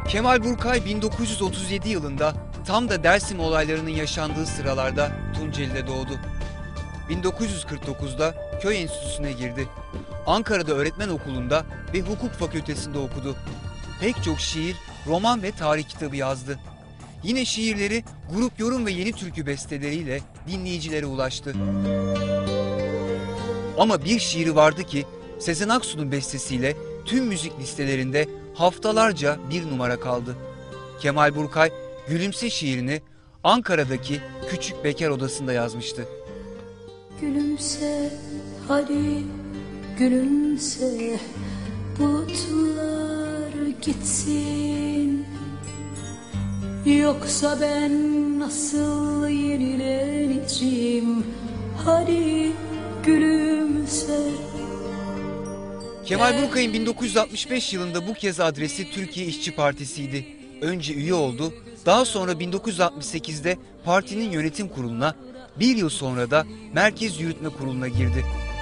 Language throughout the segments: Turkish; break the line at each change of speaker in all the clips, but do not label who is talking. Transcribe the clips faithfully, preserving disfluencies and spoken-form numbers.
Kemal Burkay bin dokuz yüz otuz yedi yılında tam da Dersim olaylarının yaşandığı sıralarda Tunceli'de doğdu. bin dokuz yüz kırk dokuzda köy enstitüsüne girdi. Ankara'da öğretmen okulunda ve hukuk fakültesinde okudu. Pek çok şiir, roman ve tarih kitabı yazdı. Yine şiirleri grup yorum ve yeni türkü besteleriyle dinleyicilere ulaştı. Ama bir şiiri vardı ki Sezen Aksu'nun bestesiyle tüm müzik listelerinde haftalarca bir numara kaldı. Kemal Burkay Gülümse şiirini Ankara'daki küçük bekar odasında yazmıştı.
Gülümse hadi gülümse, bulutlar gitsin, yoksa ben nasıl yenileneceğim, hadi gülümse.
Kemal Burkay'ın bin dokuz yüz altmış beş yılında bu kez adresi Türkiye İşçi Partisi'ydi. Önce üye oldu, daha sonra bin dokuz yüz altmış sekizde partinin yönetim kuruluna, bir yıl sonra da Merkez Yürütme Kurulu'na girdi.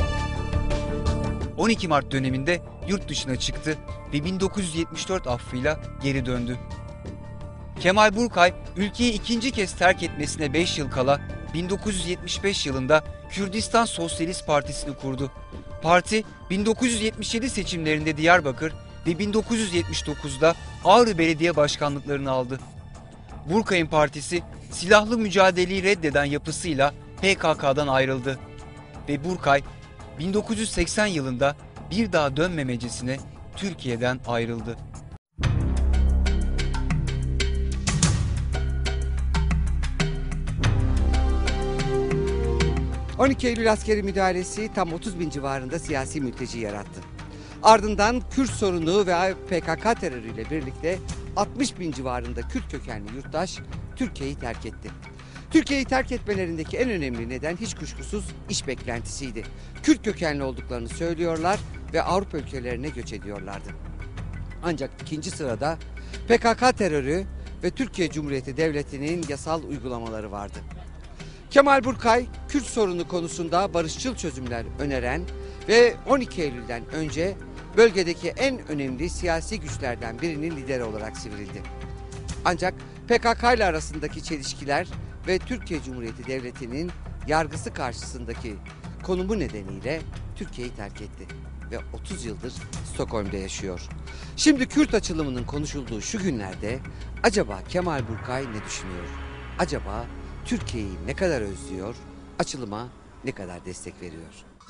on iki Mart döneminde yurt dışına çıktı ve bin dokuz yüz yetmiş dört affıyla geri döndü. Kemal Burkay ülkeyi ikinci kez terk etmesine beş yıl kala bin dokuz yüz yetmiş beş yılında Kürdistan Sosyalist Partisi'ni kurdu. Parti bin dokuz yüz yetmiş yedi seçimlerinde Diyarbakır ve bin dokuz yüz yetmiş dokuzda Ağrı Belediye Başkanlıklarını aldı. Burkay'ın partisi silahlı mücadeleyi reddeden yapısıyla P K K'dan ayrıldı ve Burkay bin dokuz yüz seksen yılında bir daha dönmemecesine Türkiye'den ayrıldı.
on iki Eylül askeri müdahalesi tam otuz bin civarında siyasi mülteci yarattı. Ardından Kürt sorunu ve P K K terörüyle birlikte altmış bin civarında Kürt kökenli yurttaş Türkiye'yi terk etti. Türkiye'yi terk etmelerindeki en önemli neden hiç kuşkusuz iş beklentisiydi. Kürt kökenli olduklarını söylüyorlar ve Avrupa ülkelerine göç ediyorlardı. Ancak ikinci sırada P K K terörü ve Türkiye Cumhuriyeti Devleti'nin yasal uygulamaları vardı. Kemal Burkay, Kürt sorunu konusunda barışçıl çözümler öneren ve on iki Eylül'den önce bölgedeki en önemli siyasi güçlerden birinin lideri olarak sivrildi. Ancak P K K ile arasındaki çelişkiler ve Türkiye Cumhuriyeti Devleti'nin yargısı karşısındaki konumu nedeniyle Türkiye'yi terk etti ve otuz yıldır Stockholm'da yaşıyor. Şimdi Kürt açılımının konuşulduğu şu günlerde acaba Kemal Burkay ne düşünüyor? Acaba Türkiye'yi ne kadar özlüyor? Açılıma ne kadar destek veriyor?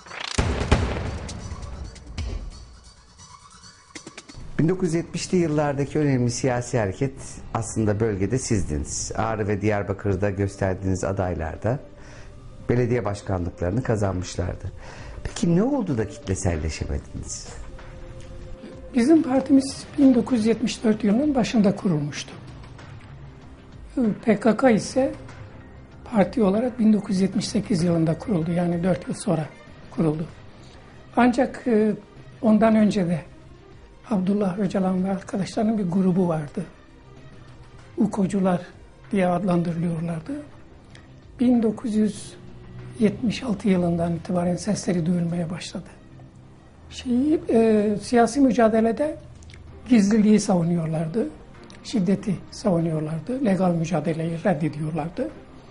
bin dokuz yüz yetmişli yıllardaki önemli siyasi hareket aslında bölgede sizdiniz. Ağrı ve Diyarbakır'da gösterdiğiniz adaylarda belediye başkanlıklarını kazanmışlardı. Peki ne oldu da kitleselleşemediniz?
Bizim partimiz bin dokuz yüz yetmiş dört yılının başında kurulmuştu. P K K ise parti olarak bin dokuz yüz yetmiş sekiz yılında kuruldu. Yani dört yıl sonra kuruldu. Ancak ondan önce de Abdullah Öcalan ve arkadaşlarının bir grubu vardı. UKO'cular diye adlandırılıyorlardı. bin dokuz yüz yetmiş altı yılından itibaren sesleri duyulmaya başladı. Şeyi, e, siyasi mücadelede gizliliği savunuyorlardı. Şiddeti savunuyorlardı. Legal mücadeleyi reddediyorlardı.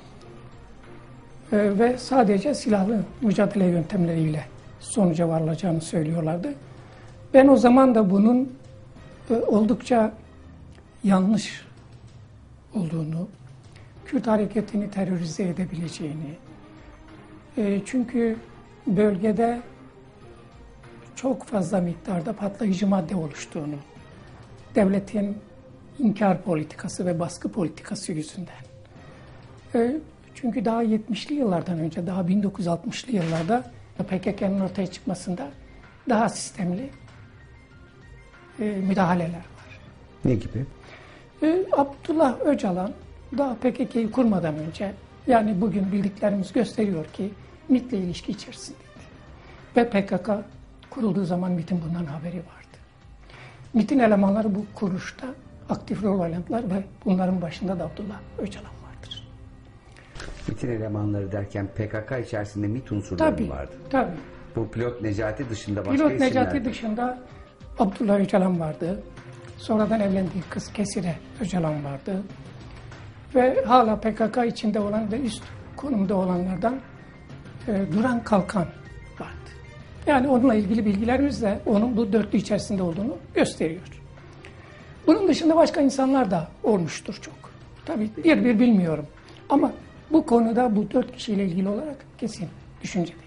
E, ve sadece silahlı mücadele yöntemleriyle sonuca varılacağını söylüyorlardı. Ben o zaman da bunun e, oldukça yanlış olduğunu, Kürt hareketini terörize edebileceğini, e, çünkü bölgede çok fazla miktarda patlayıcı madde oluştuğunu, devletin inkar politikası ve baskı politikası yüzünden. E, çünkü daha yetmişli yıllardan önce, daha bin dokuz yüz altmışlı yıllarda P K K'nın ortaya çıkmasında daha sistemli e, müdahaleler var.
Ne gibi?
E, Abdullah Öcalan daha P K K'yı kurmadan önce, yani bugün bildiklerimiz gösteriyor ki M İ T'le ilişki içerisindeydi. Ve P K K kurulduğu zaman M İ T'in bundan haberi vardı. M İ T'in elemanları bu kuruluşta aktif rol oynadılar ve bunların başında da Abdullah Öcalan vardır.
M İ T'in elemanları derken P K K içerisinde M İ T unsurları
tabii,
mı vardı?
Tabii.
Bu Pilot Necati dışında başka
Pilot
isimler
Necati
mi?
dışında Abdullah Öcalan vardı. Sonradan evlendiği kız Kesire Öcalan vardı. Ve hala P K K içinde olan ve üst konumda olanlardan e, Duran Kalkan vardı. Yani onunla ilgili bilgilerimiz de onun bu dörtlü içerisinde olduğunu gösteriyor. Bunun dışında başka insanlar da olmuştur çok. Tabii bir bir bilmiyorum. Ama bu konuda bu dört kişiyle ilgili olarak kesin düşünceliyim.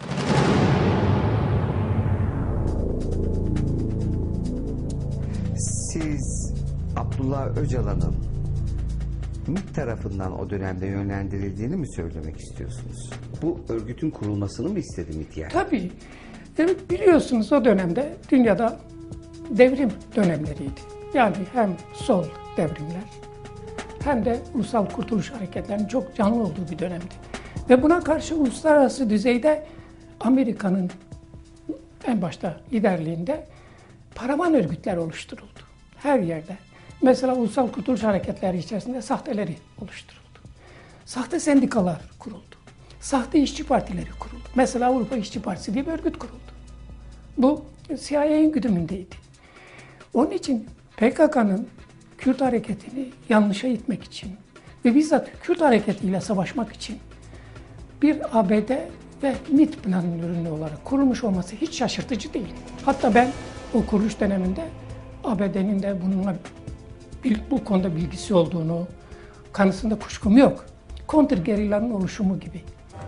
Siz Abdullah Öcalan'ın MİT tarafından o dönemde yönlendirildiğini mi söylemek istiyorsunuz? Bu örgütün kurulmasını mı istedi MİT yani?
Tabii. Evet, biliyorsunuz o dönemde dünyada devrim dönemleriydi. Yani hem sol devrimler hem de ulusal kurtuluş hareketlerinin çok canlı olduğu bir dönemdi. Ve buna karşı uluslararası düzeyde Amerika'nın en başta liderliğinde paravan örgütler oluşturuldu. Her yerde. Mesela ulusal kurtuluş hareketleri içerisinde sahteleri oluşturuldu. Sahte sendikalar kuruldu. Sahte işçi partileri kuruldu. Mesela Avrupa İşçi Partisi diye bir örgüt kuruldu. Bu C I A'nin güdümündeydi. Onun için P K K'nın Kürt hareketini yanlışa itmek için ve bizzat Kürt hareketiyle savaşmak için bir A B D ve MİT planının ürünü olarak kurulmuş olması hiç şaşırtıcı değil. Hatta ben o kuruluş döneminde A B D'nin de bununla bu konuda bilgisi olduğunu, kanısında kuşkum yok. Kontrgerillanın oluşumu gibi.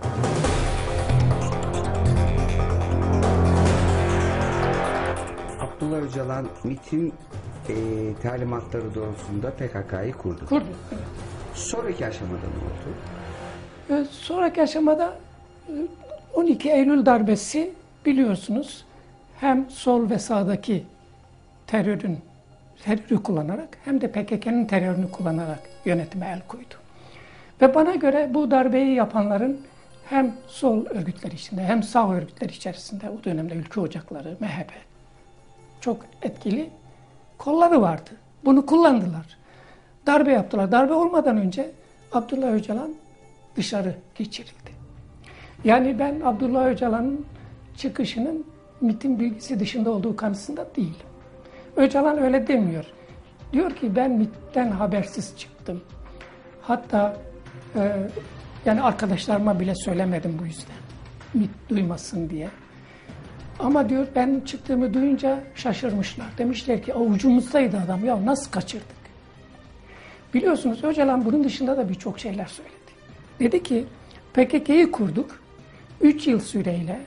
Abdullah Öcalan MİT'in e, talimatları doğrultusunda P K K'yı kurdu.
Kurdu.
Sonraki aşamada ne oldu?
Ee, sonraki aşamada e, on iki Eylül darbesi biliyorsunuz hem sol ve sağdaki terörün terörü kullanarak hem de P K K'nın terörünü kullanarak yönetime el koydu. Ve bana göre bu darbeyi yapanların hem sol örgütler içinde hem sağ örgütler içerisinde o dönemde ülke ocakları, M H P çok etkili kolları vardı. Bunu kullandılar. Darbe yaptılar. Darbe olmadan önce Abdullah Öcalan dışarı geçirildi. Yani ben Abdullah Öcalan'ın çıkışının MİT'in bilgisi dışında olduğu kanısında değilim. Öcalan öyle demiyor. Diyor ki ben MİT'ten habersiz çıktım. Hatta e, yani arkadaşlarıma bile söylemedim bu yüzden. MİT duymasın diye. Ama diyor ben çıktığımı duyunca şaşırmışlar. Demişler ki avucumuzdaydı adam, ya nasıl kaçırdık? Biliyorsunuz Öcalan bunun dışında da birçok şeyler söyledi. Dedi ki P K K'yı kurduk. Üç yıl süreyle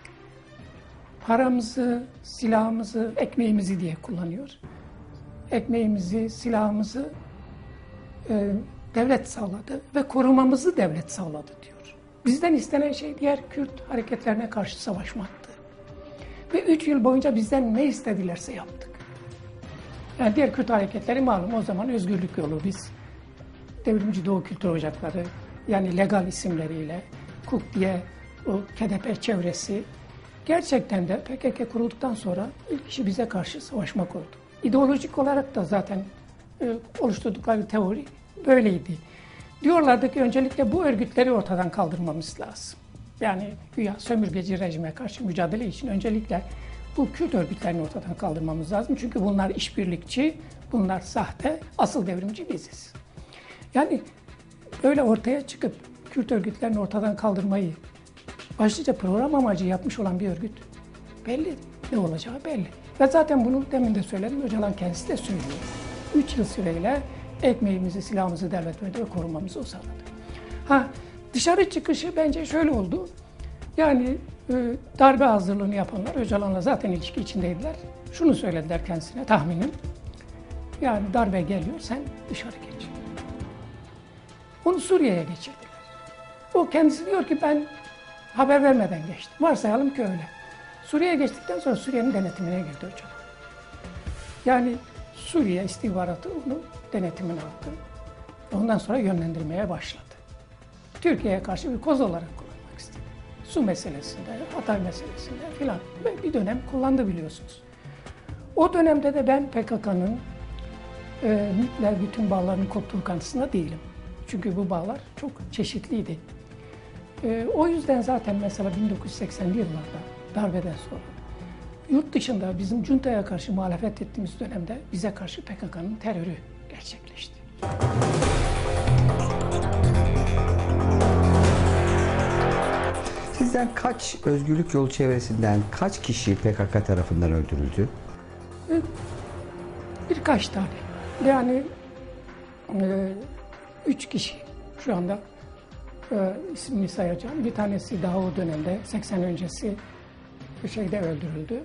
paramızı, silahımızı, ekmeğimizi diye kullanıyor. Ekmeğimizi, silahımızı e, devlet sağladı ve korumamızı devlet sağladı diyor. Bizden istenen şey diğer Kürt hareketlerine karşı savaşmaktı. Ve üç yıl boyunca bizden ne istedilerse yaptık. Yani diğer Kürt hareketleri malum o zaman özgürlük yolu biz. Devrimci Doğu Kültür Ocakları yani legal isimleriyle K U K diye o K D P çevresi gerçekten de P K K kurulduktan sonra ilk işi bize karşı savaşmak oldu. İdeolojik olarak da zaten e, oluşturdukları teori böyleydi. Diyorlardı ki öncelikle bu örgütleri ortadan kaldırmamız lazım. Yani güya sömürgeci rejime karşı mücadele için öncelikle bu Kürt örgütlerini ortadan kaldırmamız lazım. Çünkü bunlar işbirlikçi, bunlar sahte, asıl devrimci biziz. Yani öyle ortaya çıkıp Kürt örgütlerini ortadan kaldırmayı başlıca program amacı yapmış olan bir örgüt belli. Ne olacağı belli. Ve zaten bunu demin de söyledim, Öcalan kendisi de söylüyor. Üç yıl süreyle ekmeğimizi, silahımızı devlet verdi ve korumamızı o sağladı. Ha, dışarı çıkışı bence şöyle oldu. Yani e, darbe hazırlığını yapanlar Öcalan'la zaten ilişki içindeydiler. Şunu söylediler kendisine, tahminim. Yani darbe geliyor, sen dışarı geç. Onu Suriye'ye geçirdiler. O kendisi diyor ki ben haber vermeden geçtim. Varsayalım ki öyle. Suriye'ye geçtikten sonra Suriye'nin denetimine girdi Öcalan. Yani Suriye istihbaratı onu denetimine aldı. Ondan sonra yönlendirmeye başladı. Türkiye'ye karşı bir koz olarak kullanmak istedi. Su meselesinde, Hatay meselesinde filan ve bir dönem kullandı biliyorsunuz. O dönemde de ben P K K'nın e, MİT'le bütün bağlarının koptuğu kanısında değilim. Çünkü bu bağlar çok çeşitliydi. E, o yüzden zaten mesela bin dokuz yüz seksenli yıllarda darbeden sonra yurt dışında bizim juntaya karşı muhalefet ettiğimiz dönemde bize karşı P K K'nın terörü gerçekleşti.
Sizden kaç özgürlük yolu çevresinden kaç kişi P K K tarafından öldürüldü?
Birkaç tane. Yani e, üç kişi şu anda e, ismini sayacağım. Bir tanesi daha o dönemde seksen öncesi şeyde öldürüldü.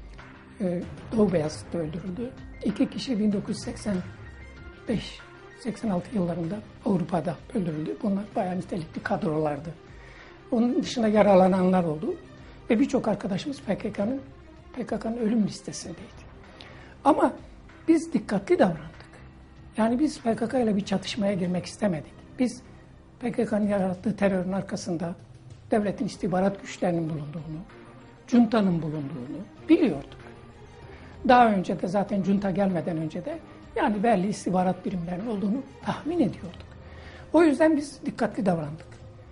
E, Doğu Beyazıt'ta öldürüldü. İki kişi bin dokuz yüz seksen beş seksen altı yıllarında Avrupa'da öldürüldü. Bunlar bayağı nitelikli kadrolardı. Onun dışında yaralananlar oldu. Ve birçok arkadaşımız P K K'nın P K K'nın ölüm listesindeydi. Ama biz dikkatli davrandık. Yani biz P K K ile bir çatışmaya girmek istemedik. Biz P K K'nın yarattığı terörün arkasında devletin istihbarat güçlerinin bulunduğunu, juntanın bulunduğunu biliyorduk. Daha önce de zaten junta gelmeden önce de yani belli istihbarat birimlerinin olduğunu tahmin ediyorduk. O yüzden biz dikkatli davrandık.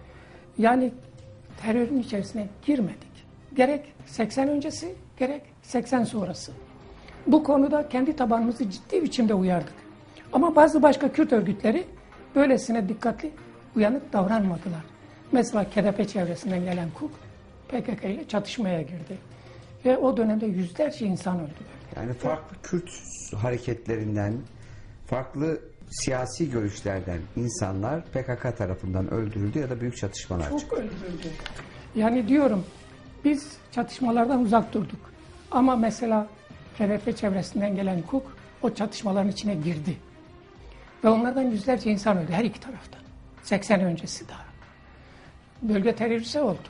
Yani terörün içerisine girmedik. Gerek seksen öncesi, gerek seksen sonrası. Bu konuda kendi tabanımızı ciddi biçimde uyardık. Ama bazı başka Kürt örgütleri böylesine dikkatli, uyanık davranmadılar. Mesela K D P çevresinden gelen KUK, P K K ile çatışmaya girdi. Ve o dönemde yüzlerce insan öldü.
Yani farklı Kürt hareketlerinden, farklı siyasi görüşlerden insanlar P K K tarafından öldürüldü ya da büyük çatışmalar
Çok
çıktı.
öldürüldü. Yani diyorum, biz çatışmalardan uzak durduk. Ama mesela K D P çevresinden gelen KUK o çatışmaların içine girdi. Ve onlardan yüzlerce insan öldü her iki taraftan. seksen öncesi daha. Bölge terörize oldu.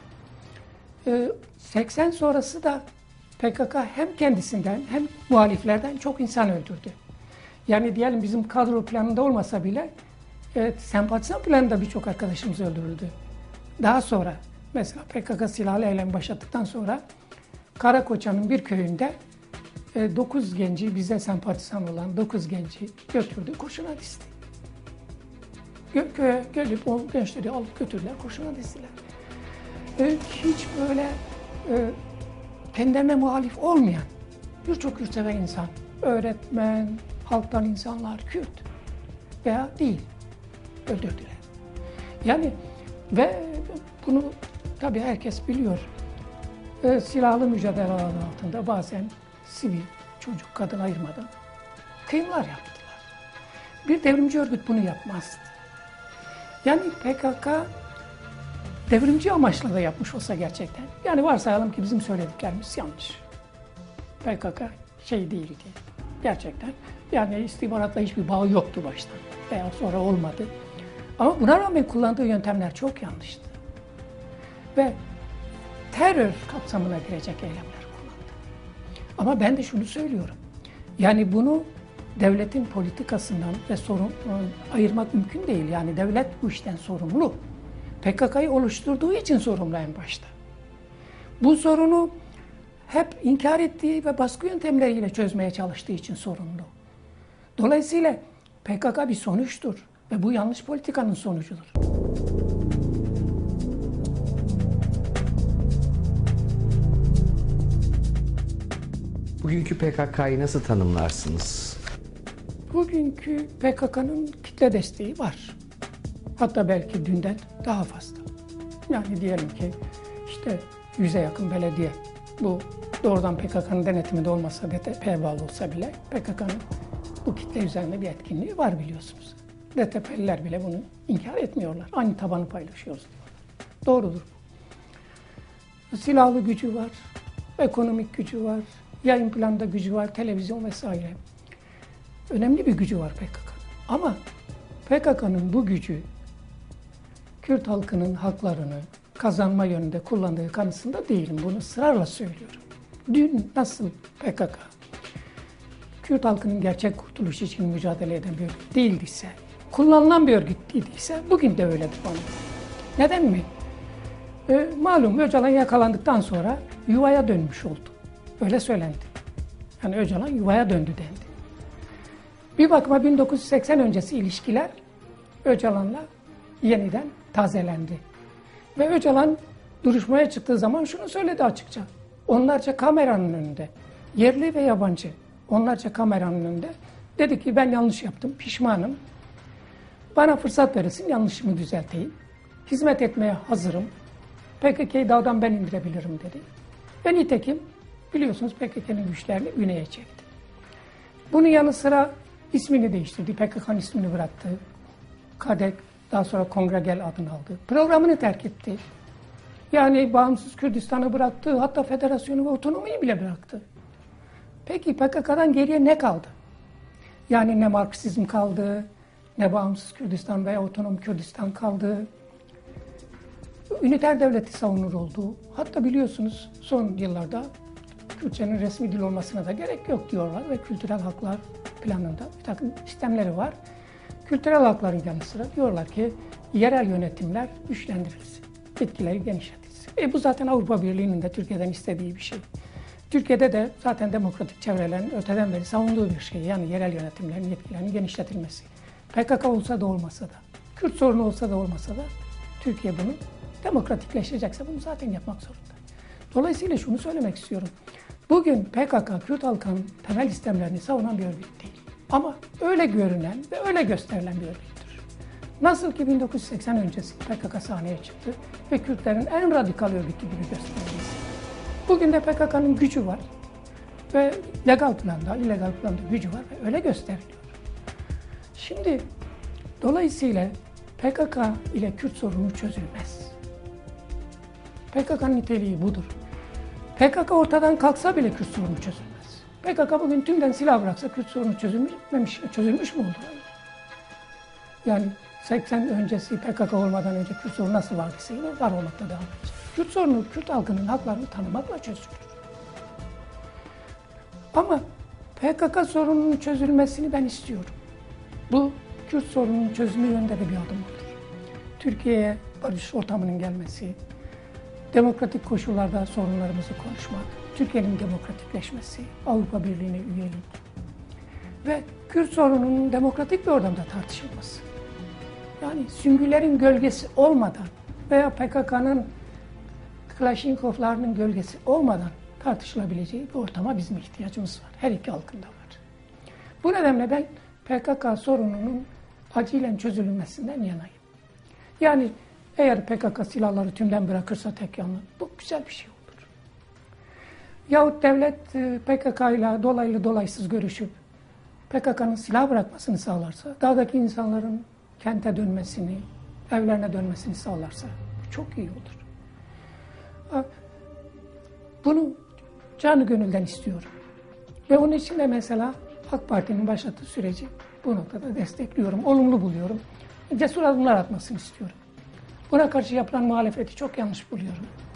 Ee, seksen sonrası da P K K hem kendisinden hem muhaliflerden çok insan öldürdü. Yani diyelim bizim kadro planında olmasa bile evet, sempatizan planında birçok arkadaşımız öldürüldü. Daha sonra mesela P K K silahlı eylem başlattıktan sonra Karakoçan'ın bir köyünde e, dokuz genci, bize sempatizan olan dokuz genci götürdü, kurşuna dizdi. Gö köye gelip o gençleri alıp götürdüler, kurşuna dizdiler. E, hiç böyle e, kendilerine muhalif olmayan birçok yurtsever insan, öğretmen, halktan insanlar, Kürt veya değil öldürdüler. Yani ve bunu tabii herkes biliyor. E, silahlı mücadele adı altında bazen sivil, çocuk, kadın ayırmadan kıyımlar yaptılar. Bir devrimci örgüt bunu yapmazdı. Yani P K K devrimci amaçla da yapmış olsa gerçekten. Yani varsayalım ki bizim söylediklerimiz yanlış. P K K şey değildi. Gerçekten. Yani istihbaratla hiçbir bağı yoktu baştan. Veya sonra olmadı. Ama buna rağmen kullandığı yöntemler çok yanlıştı. Ve terör kapsamına girecek eylemler kullandı. Ama ben de şunu söylüyorum. Yani bunu devletin politikasından ve sorun ayırmak mümkün değil. Yani devlet bu işten sorumlu. P K K'yı oluşturduğu için sorumlu en başta. Bu sorunu hep inkar ettiği ve baskı yöntemleriyle çözmeye çalıştığı için sorumlu. Dolayısıyla P K K bir sonuçtur ve bu yanlış politikanın sonucudur.
Bugünkü P K K'yı nasıl tanımlarsınız?
Bugünkü P K K'nın kitle desteği var. Hatta belki dünden daha fazla. Yani diyelim ki işte yüze yakın belediye bu doğrudan P K K'nın denetiminde olmasa, D T P'ye bağlı olsa bile P K K'nın bu kitle üzerinde bir etkinliği var biliyorsunuz. D T P'liler bile bunu inkar etmiyorlar. Aynı tabanı paylaşıyoruz diyorlar. Doğrudur bu. Silahlı gücü var, ekonomik gücü var, yayın planında gücü var, televizyon vesaire. Önemli bir gücü var P K K'nın. Ama P K K'nın bu gücü Kürt halkının haklarını kazanma yönünde kullandığı kanısında değilim. Bunu ısrarla söylüyorum. Dün nasıl P K K Kürt halkının gerçek kurtuluşu için mücadele eden bir örgüt değildiyse, kullanılan bir örgüt değildiyse bugün de öyledir bana. Neden mi? E, malum Öcalan yakalandıktan sonra yuvaya dönmüş oldu. Öyle söylendi. Yani Öcalan yuvaya döndü dendi. Bir bakıma bin dokuz yüz seksen öncesi ilişkiler Öcalan'la yeniden tazelendi. Ve Öcalan duruşmaya çıktığı zaman şunu söyledi açıkça. onlarca kameranın önünde, yerli ve yabancı onlarca kameranın önünde dedi ki ben yanlış yaptım, pişmanım. Bana fırsat verirsin, yanlışımı düzelteyim. Hizmet etmeye hazırım. P K K'yı dağdan ben indirebilirim dedi. Ve nitekim biliyorsunuz P K K'nın güçlerini güneye çekti. Bunun yanı sıra ismini değiştirdi. P K K'nın ismini bıraktı. KADEK, daha sonra Kongregel adını aldı. Programını terk etti. Yani bağımsız Kürdistan'ı bıraktı. Hatta federasyonu ve otonomiyi bile bıraktı. Peki P K K'dan geriye ne kaldı? Yani ne Marksizm kaldı, ne bağımsız Kürdistan veya otonom Kürdistan kaldı. Üniter devleti savunur oldu. Hatta biliyorsunuz son yıllarda Kürtçenin resmi dil olmasına da gerek yok diyorlar ve kültürel haklar planında bir takım sistemleri var. Kültürel hakların yanı sıra diyorlar ki yerel yönetimler güçlendirilsin, etkileri genişletilsin. E bu zaten Avrupa Birliği'nin de Türkiye'den istediği bir şey. Türkiye'de de zaten demokratik çevrelerin öteden beri savunduğu bir şey. Yani yerel yönetimlerin yetkilerinin genişletilmesi. P K K olsa da olmasa da, Kürt sorunu olsa da olmasa da Türkiye bunu demokratikleşecekse bunu zaten yapmak zorunda. Dolayısıyla şunu söylemek istiyorum. Bugün P K K, Kürt halkının temel istemlerini savunan bir örgüt değil. Ama öyle görünen ve öyle gösterilen bir örgüttür. Nasıl ki bin dokuz yüz seksen öncesi P K K sahneye çıktı ve Kürtlerin en radikal örgütü gibi gösterildi. Bugün de P K K'nın gücü var ve legal planda, illegal planda gücü var ve öyle gösteriliyor. Şimdi dolayısıyla P K K ile Kürt sorunu çözülmez. P K K'nın niteliği budur. P K K ortadan kalksa bile Kürt sorunu çözülmez. P K K bugün tümden silah bıraksa Kürt sorunu çözülmüş, çözülmüş mü oldu? Yani seksen öncesi P K K olmadan önce Kürt sorunu nasıl vardıysa var olmakta devam edecek. Kürt sorunu Kürt halkının haklarını tanımakla çözülür. Ama P K K sorununun çözülmesini ben istiyorum. Bu Kürt sorununun çözümü yönünde de bir adımdır. Türkiye'ye barış ortamının gelmesi, demokratik koşullarda sorunlarımızı konuşmak, Türkiye'nin demokratikleşmesi, Avrupa Birliği'ne üyelik ve Kürt sorununun demokratik bir ortamda tartışılması. Yani süngülerin gölgesi olmadan veya P K K'nın Klaşinkovlarının gölgesi olmadan tartışılabileceği bir ortama bizim ihtiyacımız var. Her iki halkın da var. Bu nedenle ben P K K sorununun acilen çözülmesinden yanayım. Yani eğer P K K silahları tümden bırakırsa tek yanlı, bu güzel bir şey olur. Yahut devlet P K K ile dolaylı dolaysız görüşüp P K K'nın silah bırakmasını sağlarsa, dağdaki insanların kente dönmesini, evlerine dönmesini sağlarsa bu çok iyi olur. Bunu canı gönülden istiyorum. Ve onun için de mesela AK Parti'nin başlattığı süreci bu noktada destekliyorum, olumlu buluyorum. Cesur adımlar atmasını istiyorum. Buna karşı yapılan muhalefeti çok yanlış buluyorum.